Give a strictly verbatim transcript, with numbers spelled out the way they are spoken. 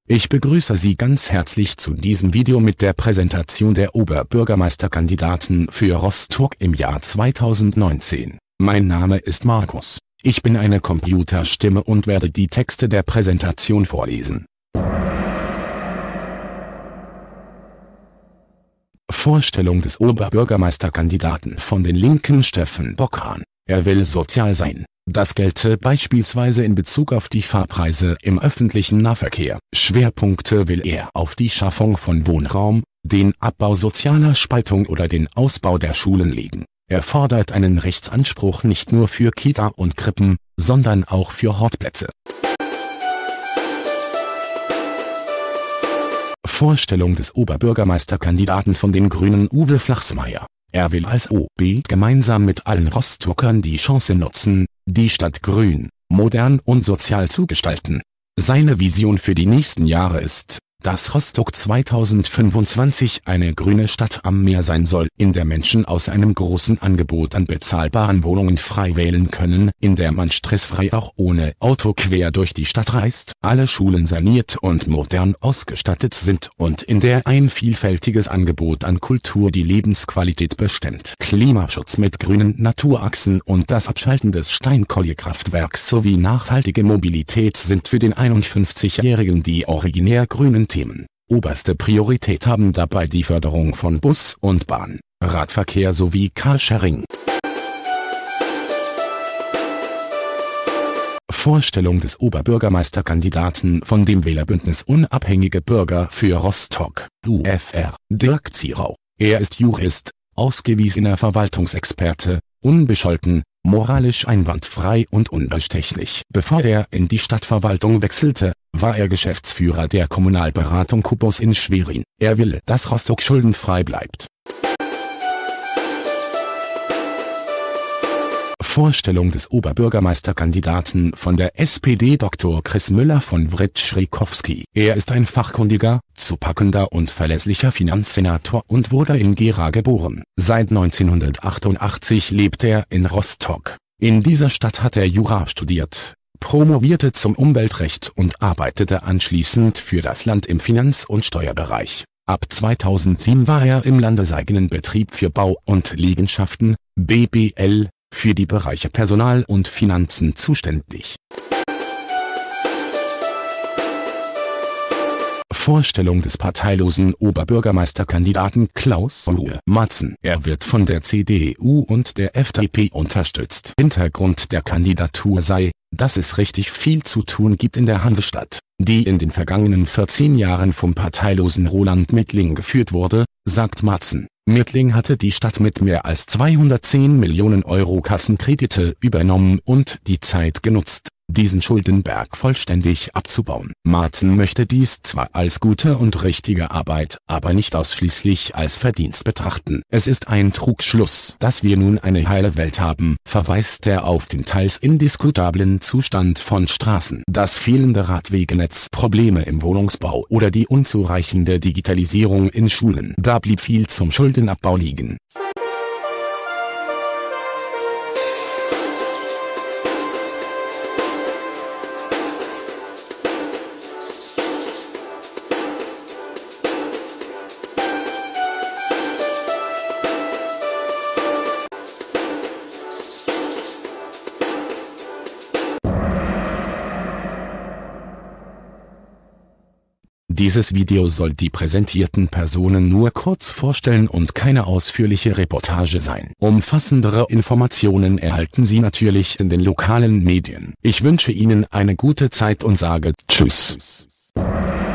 Ich begrüße Sie ganz herzlich zu diesem Video mit der Präsentation der Oberbürgermeisterkandidaten für Rostock im Jahr zweitausendneunzehn. Mein Name ist Markus. Ich bin eine Computerstimme und werde die Texte der Präsentation vorlesen. Vorstellung des Oberbürgermeisterkandidaten von den Linken Steffen Bockhahn. Er will sozial sein. Das gelte beispielsweise in Bezug auf die Fahrpreise im öffentlichen Nahverkehr. Schwerpunkte will er auf die Schaffung von Wohnraum, den Abbau sozialer Spaltung oder den Ausbau der Schulen legen. Er fordert einen Rechtsanspruch nicht nur für Kita und Krippen, sondern auch für Hortplätze. Vorstellung des Oberbürgermeisterkandidaten von den Grünen Uwe Flachsmeier. Er will als O B gemeinsam mit allen Rostockern die Chance nutzen, die Stadt grün, modern und sozial zu gestalten. Seine Vision für die nächsten Jahre ist, dass Rostock zweitausendfünfundzwanzig eine grüne Stadt am Meer sein soll, in der Menschen aus einem großen Angebot an bezahlbaren Wohnungen frei wählen können, in der man stressfrei auch ohne Auto quer durch die Stadt reist, alle Schulen saniert und modern ausgestattet sind und in der ein vielfältiges Angebot an Kultur die Lebensqualität bestimmt. Klimaschutz mit grünen Naturachsen und das Abschalten des Steinkohlekraftwerks sowie nachhaltige Mobilität sind für den einundfünfzigjährigen die originär grünen Themen. Oberste Priorität haben dabei die Förderung von Bus und Bahn, Radverkehr sowie Carsharing. Vorstellung des Oberbürgermeisterkandidaten von dem Wählerbündnis Unabhängige Bürger für Rostock, U F R, Dirk Zierau. Er ist Jurist, ausgewiesener Verwaltungsexperte, unbescholten, moralisch einwandfrei und unbestechlich. Bevor er in die Stadtverwaltung wechselte, war er Geschäftsführer der Kommunalberatung Kubus in Schwerin. Er will, dass Rostock schuldenfrei bleibt. Vorstellung des Oberbürgermeisterkandidaten von der S P D Doktor Chris Müller von Wrześniakowski. Er ist ein fachkundiger, zupackender und verlässlicher Finanzsenator und wurde in Gera geboren. Seit neunzehnhundertachtundachtzig lebt er in Rostock. In dieser Stadt hat er Jura studiert, promovierte zum Umweltrecht und arbeitete anschließend für das Land im Finanz- und Steuerbereich. Ab zweitausendsieben war er im landeseigenen Betrieb für Bau und Liegenschaften, B B L, für die Bereiche Personal und Finanzen zuständig. Vorstellung des parteilosen Oberbürgermeisterkandidaten Klaus-Uwe Matzen. Er wird von der C D U und der F D P unterstützt. Hintergrund der Kandidatur sei, dass es richtig viel zu tun gibt in der Hansestadt, die in den vergangenen vierzehn Jahren vom parteilosen Roland Mittling geführt wurde, sagt Matzen. Mittling hatte die Stadt mit mehr als zweihundertzehn Millionen Euro Kassenkredite übernommen und die Zeit genutzt, diesen Schuldenberg vollständig abzubauen. Matzen möchte dies zwar als gute und richtige Arbeit, aber nicht ausschließlich als Verdienst betrachten. Es ist ein Trugschluss, dass wir nun eine heile Welt haben, verweist er auf den teils indiskutablen Zustand von Straßen, das fehlende Radwegenetz, Probleme im Wohnungsbau oder die unzureichende Digitalisierung in Schulen. Da blieb viel zum Schuldenabbau liegen. Dieses Video soll die präsentierten Personen nur kurz vorstellen und keine ausführliche Reportage sein. Umfassendere Informationen erhalten Sie natürlich in den lokalen Medien. Ich wünsche Ihnen eine gute Zeit und sage Tschüss.